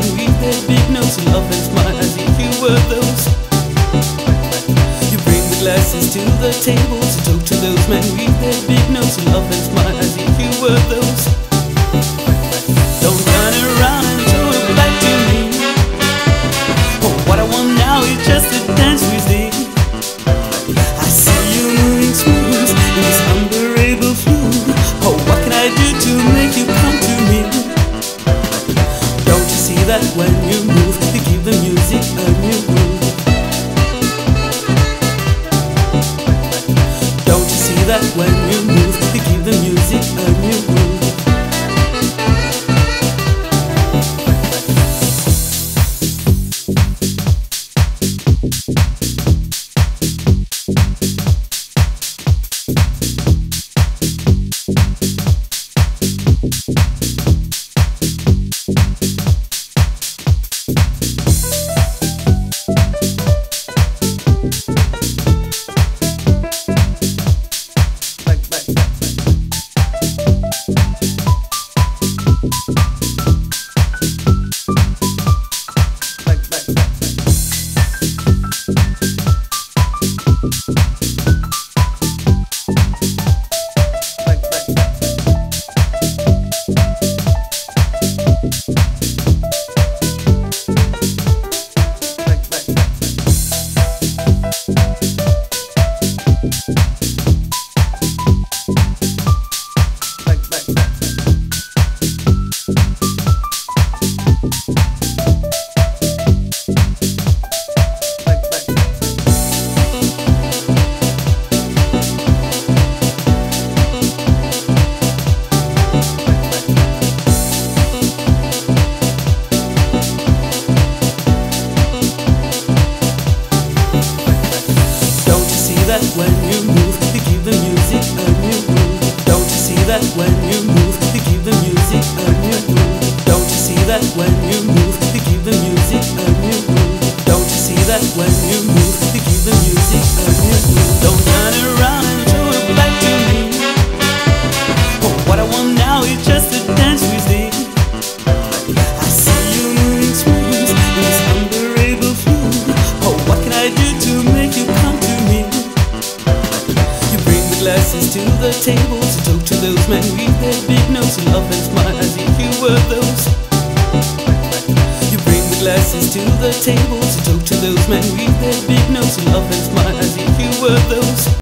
men with their big nose and love and smile as if you were those. You bring the glasses to the table to talk to those men with their big nose and love and smile as if you were those. Don't turn around and throw it back to me. Oh, what I want now is just to dance with thee. I see you moving smooth in this unbearable flow. Oh, what can I do to make you come to me? Don't you see that when you move, you give the music a new groove? Don't you see that when you move, you give the music a new groove? That when you move, you give the music a new groove. Don't you see that when you move, you give the music a new groove? Don't you see that when you move, you give the music a new groove? Don't you see that when you move, you give the music a new groove? Don't turn around and throw it back to me. Oh, what I want now is just to dance with thee. I see you moving smooth in this unbearable flow. Oh, what can I do to make you come to me? Glasses to the table to talk to those men with their big nose and love and smile as if you were those. You bring the glasses to the table to talk to those men with their big nose and love and smile as if you were those.